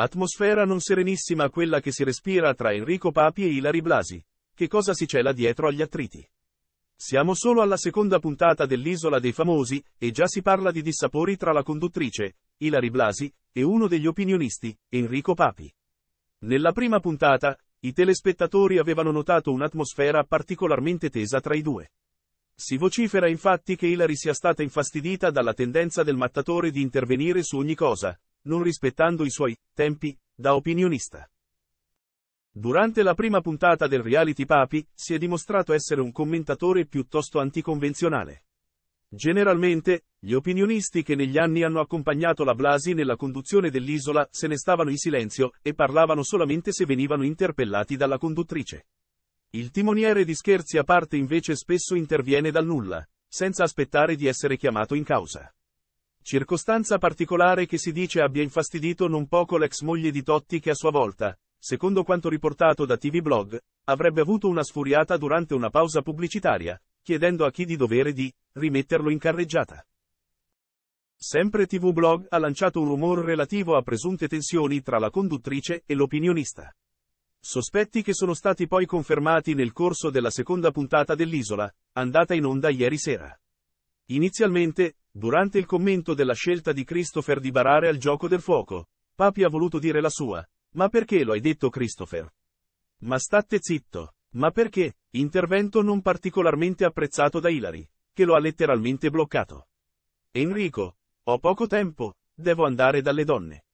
Atmosfera non serenissima quella che si respira tra Enrico Papi e Ilary Blasi. Che cosa si cela dietro agli attriti? Siamo solo alla seconda puntata dell'Isola dei Famosi, e già si parla di dissapori tra la conduttrice, Ilary Blasi, e uno degli opinionisti, Enrico Papi. Nella prima puntata, i telespettatori avevano notato un'atmosfera particolarmente tesa tra i due. Si vocifera infatti che Ilary sia stata infastidita dalla tendenza del mattatore di intervenire su ogni cosa, non rispettando i suoi tempi da opinionista. Durante la prima puntata del reality Papi, si è dimostrato essere un commentatore piuttosto anticonvenzionale. Generalmente, gli opinionisti che negli anni hanno accompagnato la Blasi nella conduzione dell'Isola se ne stavano in silenzio e parlavano solamente se venivano interpellati dalla conduttrice. Il timoniere di Scherzi a parte invece spesso interviene dal nulla, senza aspettare di essere chiamato in causa. Circostanza particolare che si dice abbia infastidito non poco l'ex moglie di Totti che a sua volta, secondo quanto riportato da TV Blog, avrebbe avuto una sfuriata durante una pausa pubblicitaria, chiedendo a chi di dovere di rimetterlo in carreggiata. Sempre TV Blog ha lanciato un rumore relativo a presunte tensioni tra la conduttrice e l'opinionista. Sospetti che sono stati poi confermati nel corso della seconda puntata dell'Isola, andata in onda ieri sera. Inizialmente, durante il commento della scelta di Christopher di barare al gioco del fuoco, Papi ha voluto dire la sua. Ma perché lo hai detto Christopher? Ma state zitto. Ma perché? Intervento non particolarmente apprezzato da Ilary, che lo ha letteralmente bloccato. Enrico, ho poco tempo, devo andare dalle donne.